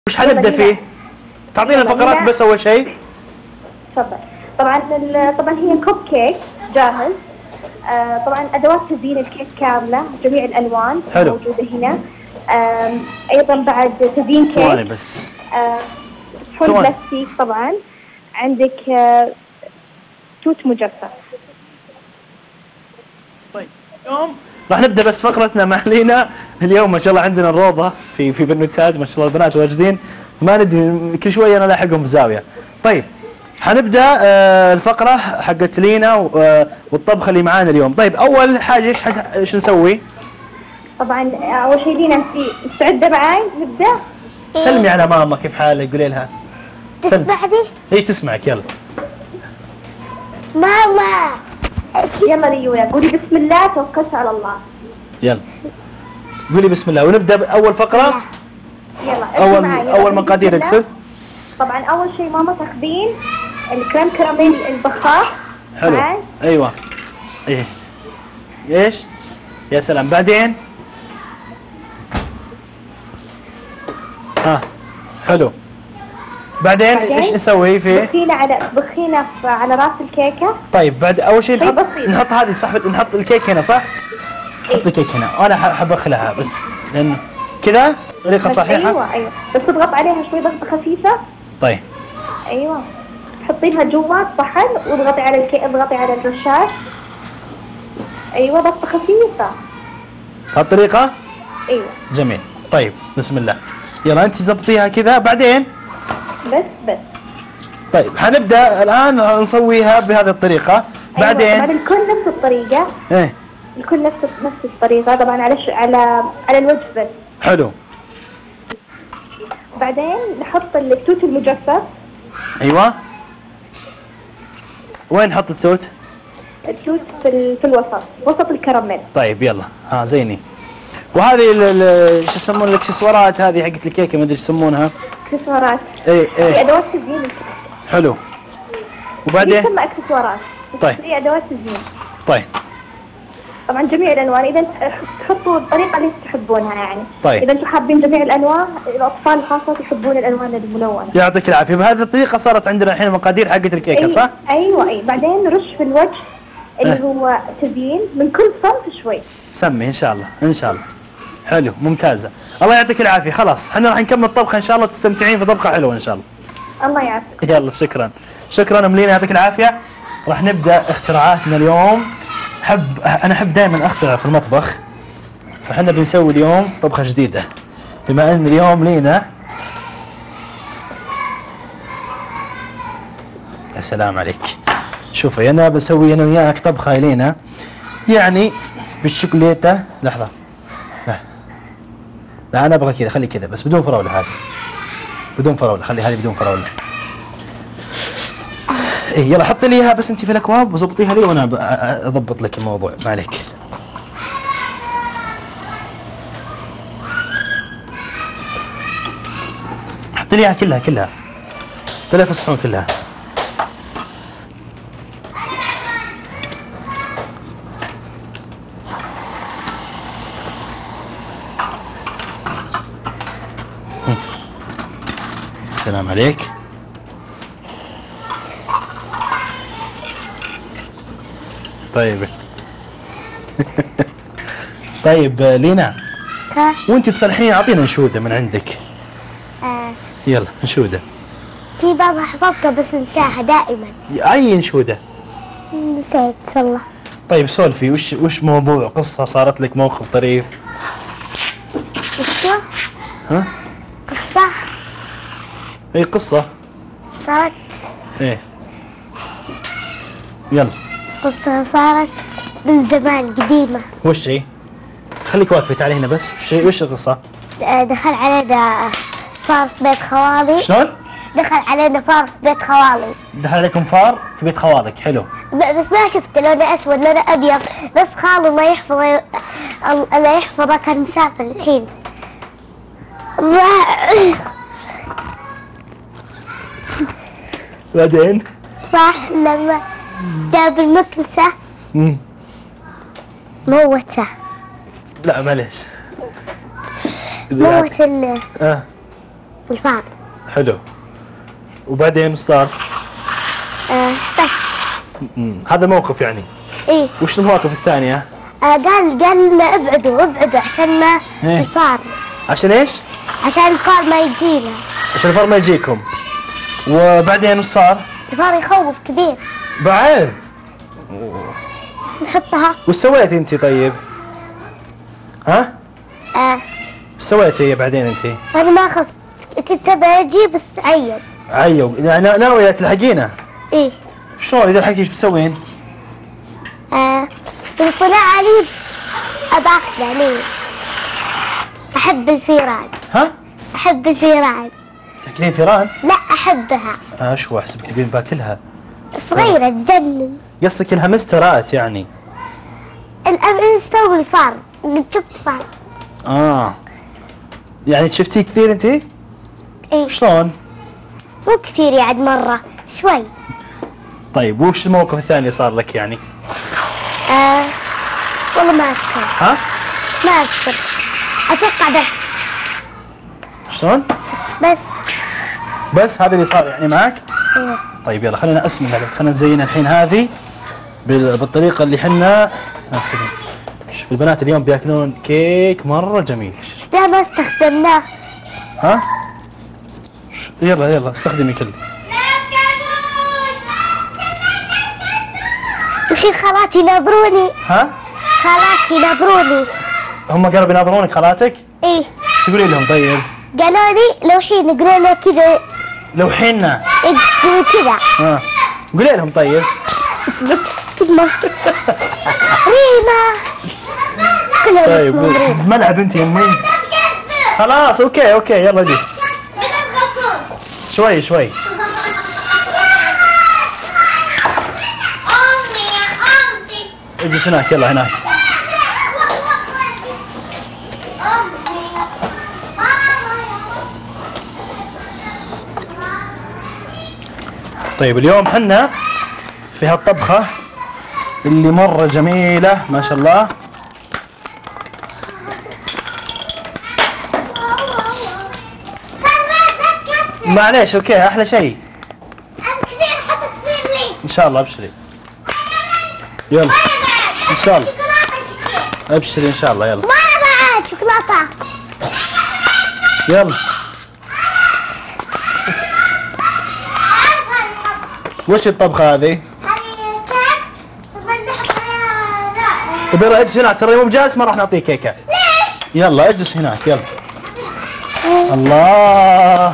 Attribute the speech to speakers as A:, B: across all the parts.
A: وش حنبدا فيه؟ تعطينا الفقرات بس اول شيء.
B: تفضل. طبعا هي كوب كيك جاهز. طبعا ادوات تزيين الكيك كامله جميع الالوان
A: حلو.
B: موجوده هنا. ايضا بعد تزيين كيك.
A: ثواني بس.
B: فول بلاستيك طبعا. عندك توت مجفف.
A: طيب اليوم راح نبدا بس فقرتنا مع لينا. اليوم ما شاء الله عندنا الروضه في بنوتات ما شاء الله البنات واجدين، ما ندري كل شويه انا لاحقهم في زاويه. طيب حنبدا الفقره حقت لينا والطبخه اللي معانا اليوم. طيب اول حاجه ايش نسوي؟
B: طبعا اول شيء لينا مستعده معاي نبدا؟
A: سلمي على ماما، كيف حالك؟ قولي لها.
C: تسمعني؟
A: اي تسمعك. يلا
C: ماما.
B: يلا ليونا قولي بسم الله توكلت على الله.
A: يلا قولي بسم الله ونبدا باول فقره.
B: يلا
A: اول مقادير اقصد.
B: طبعا اول شيء ماما تاخذين الكريم كراميل البخاخ.
A: حلو. ايوه. ايه ايش؟ يا سلام. بعدين حلو. بعدين ايش نسوي فيه؟
B: بخينا على راس الكيكه.
A: طيب بعد اول شيء نحط هذه صح، نحط الكيك هنا صح؟ نحط الكيك هنا وانا حبخلها بس لانه كذا طريقه صحيحه.
B: ايوه بس تضغط عليها شوي ضغطه خفيفه.
A: طيب
B: ايوه تحطينها جوا الصحن واضغطي على الكيك، اضغطي على الرشاش. ايوه ضغطه خفيفه.
A: هالطريقه؟
B: ايوه
A: جميل. طيب بسم الله. يلا انت زبطيها كذا. بعدين
B: بس
A: طيب حنبدا الان نسويها بهذه الطريقه. بعدين
B: طبعا الكل نفس الطريقه.
A: ايه
B: الكل نفس الطريقه طبعا على الوجه بس.
A: حلو.
B: بعدين نحط التوت المجفف.
A: ايوه. وين نحط التوت؟
B: التوت في الوسط، وسط الكراميل.
A: طيب يلا زيني. وهذه شو يسمون الاكسسوارات هذه حقت الكيكه ما ادري ايش يسمونها.
B: اكسسوارات.
A: ايه
B: في ادوات تزيين.
A: حلو. وبعدين
B: يسمى اكسسوارات.
A: طيب
B: في ادوات تزيين.
A: طيب
B: طبعا جميع الالوان اذا تحطوا الطريقه اللي تحبونها يعني.
A: طيب
B: اذا انتم حابين جميع الالوان، الاطفال خاصه يحبون الالوان الملونه.
A: يعطيك العافيه. بهذه الطريقه صارت عندنا الحين مقادير حقت الكيكه صح؟
B: ايوه بعدين نرش في الوجه اللي هو تزيين من كل صنف شوي.
A: سمي ان شاء الله ان شاء الله. حلو ممتازه. الله يعطيك العافيه. خلاص احنا راح نكمل الطبخه ان شاء الله، تستمتعين في طبخه حلوه ان شاء الله.
B: الله يعافيك.
A: يلا شكرا ملينا يعطيك العافيه. راح نبدا اختراعاتنا اليوم. انا احب دائما اخترع في المطبخ، فاحنا بنسوي اليوم طبخه جديده بما ان اليوم لينا. يا سلام عليك. شوفي انا بسوي انا وياك طبخه لينا يعني بالشوكولاتة. لحظه لا انا ابغى كذا، خلي كذا بس بدون فراوله. هذه بدون فراوله، خلي هذه بدون فراوله. ايه يلا حطي لي اياها بس انت في الاكواب وظبطيها لي وانا اضبط لك الموضوع، ما عليك. حطي لي اياها كلها حطي لي في الصحون كلها. السلام عليك. طيب طيب لينا وانت تصلحين اعطينا انشوده من عندك. يلا انشوده.
C: في بابا حفظتها بس انساها دائما.
A: اي انشوده؟
C: نسيت والله.
A: طيب سولفي، وش موضوع قصه صارت لك، موقف طريف؟
C: وشو؟ قصة؟
A: اي قصه
C: صارت.
A: ايه يلا.
C: قصة صارت من زمان قديمة.
A: وش هي؟ خليك واقفة تعالي هنا بس. وش القصة؟
C: دخل علينا فار في بيت خوالي.
A: شلون؟
C: دخل علينا فار في بيت خوالي.
A: دخل عليكم فار في بيت خوالك. حلو.
C: بس ما شفت لونه اسود لونه ابيض، بس خالو الله يحفظه كان مسافر الحين.
A: بعدين
C: راح لما جاب المكنسة موته.
A: لا معليش.
C: موت والفار.
A: حلو. وبعدين ايش صار؟
C: بس.
A: هذا موقف يعني.
C: ايه.
A: وش المواقف الثانية؟
C: قال لنا ابعدوا عشان ما
A: إيه.
C: الفار.
A: عشان ايش؟
C: عشان الفار ما يجينا.
A: عشان الفار ما يجيكم. وبعدين ايش صار؟
C: الفار يخوف كبير.
A: بعد.
C: نحطها.
A: وش سويتي انت طيب؟ ها؟ وش سويتي بعدين انت؟
C: انا ما خفت، كنت ابى اجي بس عيب.
A: عيب، يعني ناوية تلحقينه؟
C: ايه.
A: شلون اذا لحقتي ايش بتسوين؟
C: إذا طلع علي أباخذه عليه. أحب الفيران.
A: ها؟
C: أحب الفيران.
A: تاكلين فيران؟
C: لا أحبها.
A: شو احسبك تقولين باكلها؟
C: صغيرة تجنن.
A: قصدك انها مسترات يعني؟
C: الانستا والفار، قد شفت فار.
A: يعني شفتيه كثير انت؟
C: ايه.
A: شلون؟
C: مو كثير يعني مرة، شوي.
A: طيب وش الموقف الثاني اللي صار لك يعني؟
C: والله ما أذكر.
A: ها؟
C: ما أذكر. أتوقع بس.
A: شلون؟ بس هذا اللي صار يعني معك؟
C: ايه.
A: طيب يلا خلينا اسمع هذا، خلينا نزين الحين هذه بالطريقة اللي حنا نسوي. شوف البنات اليوم بياكلون كيك مرة جميل.
C: بس ده ما استخدمناه.
A: ها؟ يلا استخدمي كله.
C: الحين خالاتي ناظروني.
A: ها؟
C: خالاتي ناظروني.
A: هم قالوا بيناظرونك خالاتك؟
C: ايه.
A: ايش تقولي لهم طيب؟
C: قالوا لي لو حين نقول له كذا.
A: لو حنا.
C: يقولوا كذا.
A: قولي لهم طيب.
C: اسمك ريما. ريما. كلهم
A: طيب
C: اسمهم ريما.
A: ملعب انت يا امي. خلاص اوكي يلا جي. شوي. اجلس هناك، يلا هناك. طيب اليوم حنا في هالطبخة اللي مرة جميلة ما شاء الله. معليش اوكي، احلى شيء. ان شاء الله ابشري. يلا ان شاء الله ابشري ان شاء الله. يلا
C: ما بعد شوكولاتة.
A: يلا. وش الطبخة هذه؟ طيب اجلس هناك، ترى مو بجالس ما راح نعطيك كيكة.
C: ليش؟
A: يلا اجلس هناك يلا. الله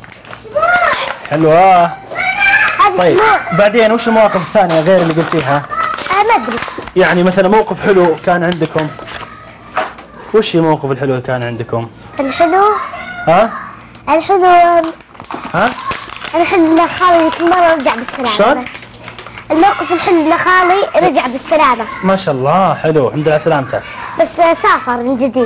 A: حلوة. طيب بعدين وش المواقف الثانية غير اللي قلتيها؟
C: ما ادري.
A: يعني مثلا موقف حلو كان عندكم. وش الموقف الحلو اللي كان عندكم؟
C: الحلو.
A: ها؟
C: الحلو.
A: ها؟
C: الحلو ان خالي كل مرة رجع بالسلامة.
A: شلون؟
C: بس الموقف الحلو ان خالي رجع بالسلامة.
A: ما شاء الله حلو، الحمد لله على سلامته.
C: بس سافر من جديد.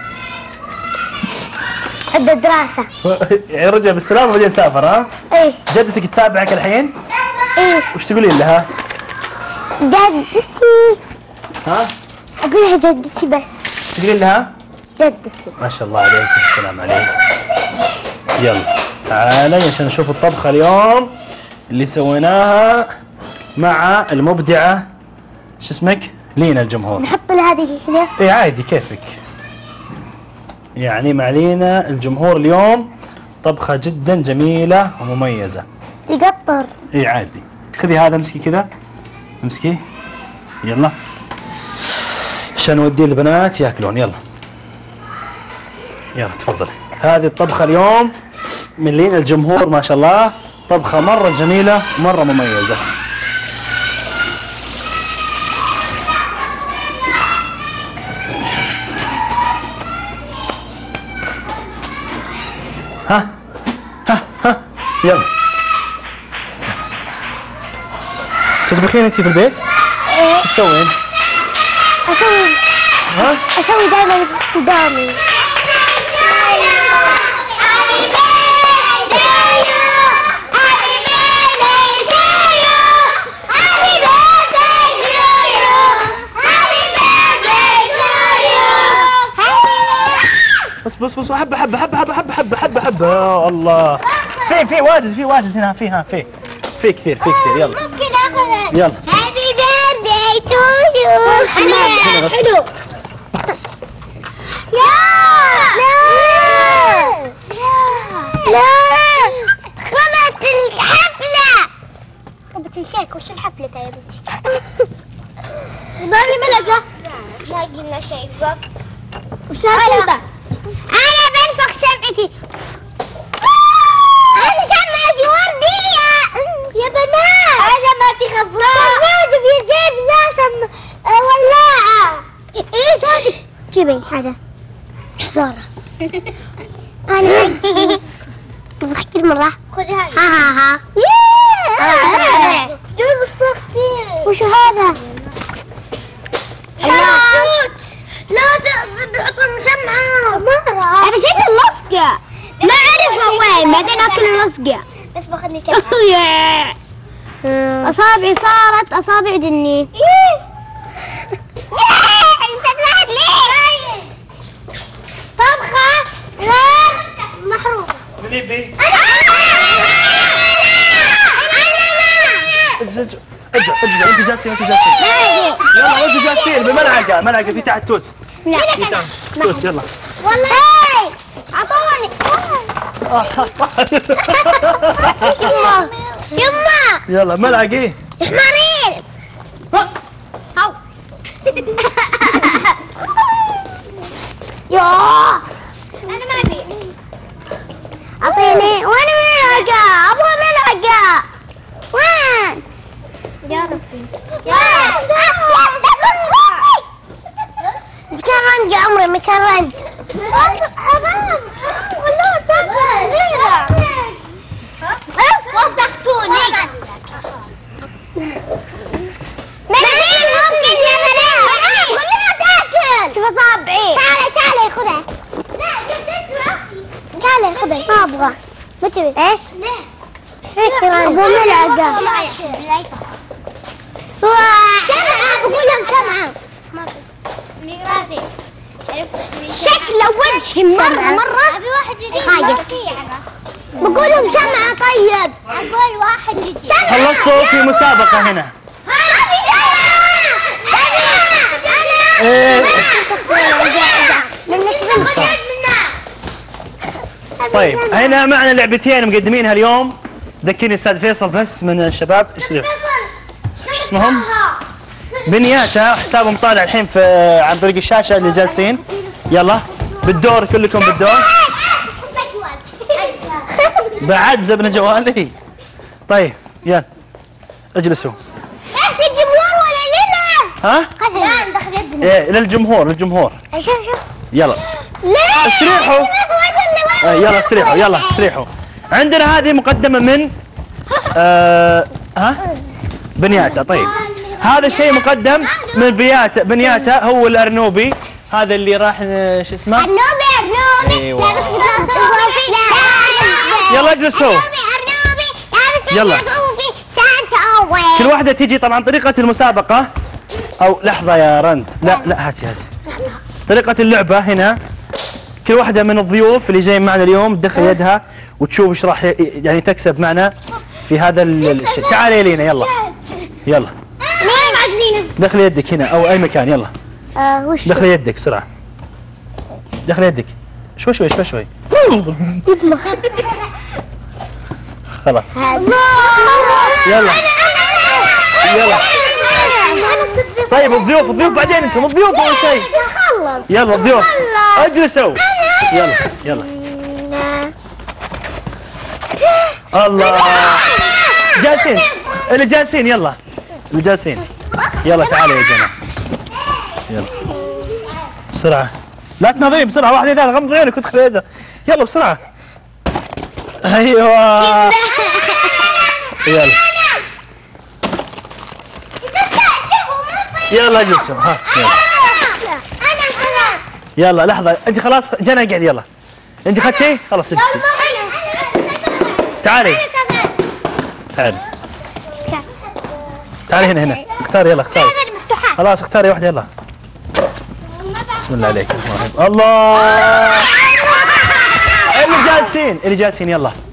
C: عنده دراسة.
A: يعني رجع بالسلامة وبعدين سافر. ها؟
C: ايه.
A: جدتك تتابعك الحين؟
C: ايه.
A: وش تقولين لها؟
C: جدتي.
A: ها؟
C: اقول لها جدتي بس.
A: تقولين لها؟
C: جدتي.
A: ما شاء الله عليك، السلام عليك. يلا تعالي عشان نشوف الطبخة اليوم اللي سويناها مع المبدعة شو اسمك؟ لينا الجمهور.
C: نحط لها هذه هنا.
A: اي عادي كيفك. يعني مع لينا الجمهور اليوم طبخة جدا جميلة ومميزة.
C: يقطر.
A: اي عادي. خذي هذا امسكي كذا. امسكي. يلا. عشان نوديه البنات ياكلون. يلا تفضلي. هذه الطبخة اليوم من لينا الجمهور ما شاء الله، طبخة مرة جميلة مرة مميزة. ها يلا. تطبخين انتي في البيت؟
C: ايه.
A: شو تسوين؟
C: اسوي دائما قدامي.
A: بص حبه حبه حبه حبه حبه حبه حبه حبه. يا الله في واجد هنا في كثير يلا
C: ممكن اخذ
A: يلا.
C: هابي بيرثداي تو يو. حلو. لا خربت الحفلة. خربت الكيك. وش الحفلة يا بنتي؟ بالي ملقى. لا قلنا شيء بق. وش هذا؟ أنا بنفخ شمعتي. أنا شمعتي وردية يا بنات. شمعتي خضراء. الواجب يجيب ذا ولاعة. إيه صدق. جيبي حاجة. حرارة. أنا بضحك كل مرة. خذي هذه. ها. جيب الصختي. وش هذا؟ لا بيحطون شمعة. مرة. أنا شايف اللصقة. ما أعرفها وين. بعدين أكل اللصقة. بس باخذ لي شمعة. أصابعي صارت أصابع جني. استدمعت ليه؟ طبخة محروقة.
A: من يبي؟ اجل انت جالسين يلا انتوا جالسين بملعقة في تحت توت.
C: لا
A: توت يلا.
C: والله اعطوني. يما
A: يلا ملعقة.
C: حمارين. هاو. يا انا ما ابي. اعطيني. وين ملعقة؟ ابغى ملعقة. وين؟ يا ربي. مكرنج يا عمري مكرنج. حرام. والله تاكل صغيرة. وسختوني. ممكن يا بنات. خليها تاكل. شوف اصابعي. تعالي خذها. تعالي خذها. ما ابغى. ما تبي؟ ايش؟ شكرا. ابغى ملعقة. شمعة. بقول لهم شمعة. شكله وجهي مرة خايف. بقول لهم شمعة. طيب اقول واحد يجي.
A: خلصتوا في مسابقة هنا. طيب هنا معنا لعبتين مقدمينها اليوم. ذكرني استاذ فيصل بس من الشباب ايش اسمهم؟ بنياتا. حسابهم طالع الحين في عن طريق الشاشة اللي جالسين. يلا بالدور كلكم بالدور. بعد بزبنا جوالي. طيب يلا اجلسوا.
C: بس الجمهور ولا لنا؟
A: ها؟
C: لا ندخل يدنا.
A: ايه للجمهور.
C: شوف
A: يلا
C: لا
A: استريحوا. يلا استريحوا. عندنا هذه مقدمة من ها بنياتا. طيب هذا الشيء مقدم من بنياتا. هو الأرنوبي هذا اللي راح شو اسمه؟
C: أرنوبي.
A: أيوة.
C: لابس قطاس صوفي.
A: يلا اجلسوا.
C: أرنوبي لابس
A: يلا.
C: قطاس صوفي. سانتا أوي.
A: كل واحدة تيجي طبعا طريقة المسابقة أو لحظة يا رند. لا هاتي. طريقة اللعبة هنا كل واحدة من الضيوف اللي جايين معنا اليوم تدخل يدها وتشوف ايش راح يعني تكسب معنا في هذا الشيء. تعالي يا لينا يلا
C: مين معدلينا؟
A: دخلي يدك هنا او اي مكان. يلا
C: وش؟
A: دخلي يدك بسرعة. دخلي يدك شوي خلاص. يلا طيب الضيوف بعدين انتم الضيوف اول شيء. يلا الضيوف اجلسوا. يلا الله جالسين. اللي جالسين يلا تعالوا يا جماعه. يلا بسرعه لا تناظرين. بسرعه واحده ثانيه غمض عينك وادخل يده. يلا بسرعه. ايوه يلا اجلسوا. ها يلا لحظه. انت خلاص جنى اقعد. يلا انت خدتي خلاص اجلسي. تعالي هنا اختاري. يلا اختاري خلاص. اختاري واحده. يلا بسم الله عليك. الله اللي جالسين يلا